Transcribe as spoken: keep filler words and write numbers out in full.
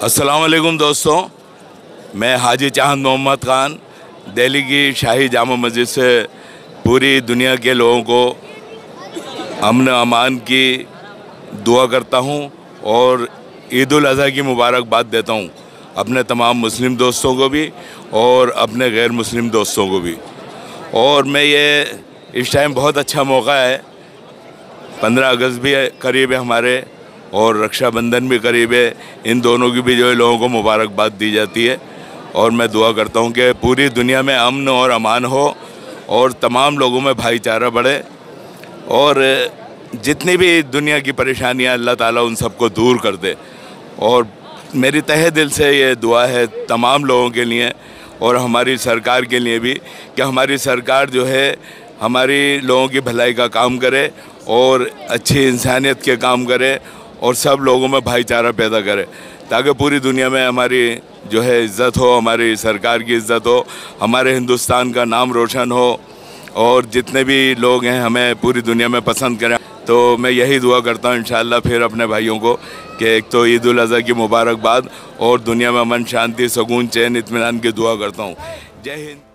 अस्सलाम वालेकुम दोस्तों, मैं हाजी चाहत मोहम्मद ख़ान दिल्ली की शाही जामा मस्जिद से पूरी दुनिया के लोगों को अमन अमान की दुआ करता हूं और ईद उल अज़हा की मुबारकबाद देता हूं अपने तमाम मुस्लिम दोस्तों को भी और अपने गैर मुस्लिम दोस्तों को भी। और मैं ये इस टाइम बहुत अच्छा मौका है, पंद्रह अगस्त भी करीब है हमारे और रक्षाबंधन भी करीब है, इन दोनों की भी जो है लोगों को मुबारकबाद दी जाती है। और मैं दुआ करता हूँ कि पूरी दुनिया में अमन और अमान हो और तमाम लोगों में भाईचारा बढ़े और जितनी भी दुनिया की परेशानियाँ अल्लाह ताला उन सबको दूर कर दे। और मेरी तहे दिल से ये दुआ है तमाम लोगों के लिए और हमारी सरकार के लिए भी कि हमारी सरकार जो है हमारी लोगों की भलाई का काम करे और अच्छी इंसानियत के काम करे और सब लोगों में भाईचारा पैदा करे ताकि पूरी दुनिया में हमारी जो है इज़्ज़त हो, हमारी सरकार की इज़्ज़त हो, हमारे हिंदुस्तान का नाम रोशन हो और जितने भी लोग हैं हमें पूरी दुनिया में पसंद करें। तो मैं यही दुआ करता हूँ इंशाअल्लाह फिर अपने भाइयों को कि एक तो ईद उल अज़हा की मुबारकबाद और दुनिया में अमन शांति सुकून चैन इत्मीनान की दुआ करता हूँ। जय हिंद।